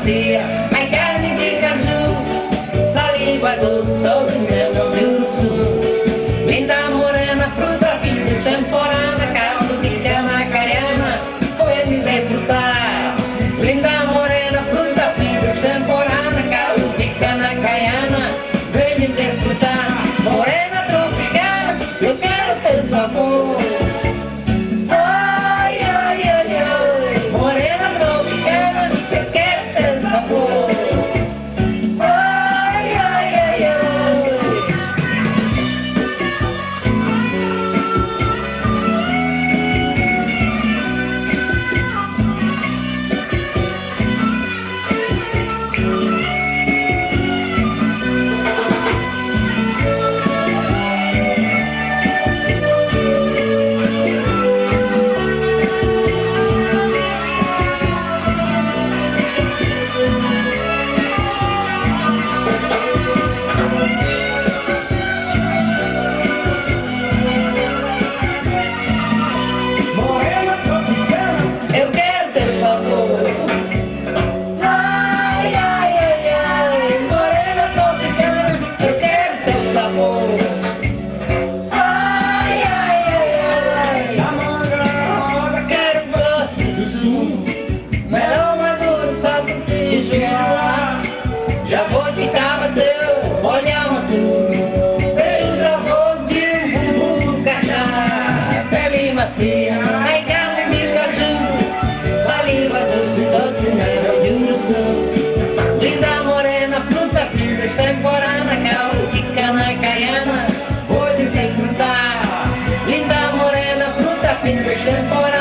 macia, ai carne de caju, saliva doce, todo em Rio Grande do Sul. Linda morena, fruta fina, temporada, caldo de cana, caiana, foi me recrutar. Linda morena, fruta fina, temporada, caldo de cana, caiana, vem me recrutar. Morena tropicana, eu quero teu sabor. Já vou ficar bateu, olhava tudo, pelos arroz de umbu, cachaça, pele macia, ai carne de caju, saliva doce, doce, Rio Grande do Sul. Linda morena, fruta fina, temporada, caldo de cana, caiana, vou te recrutar. Linda morena, fruta fina, temporada.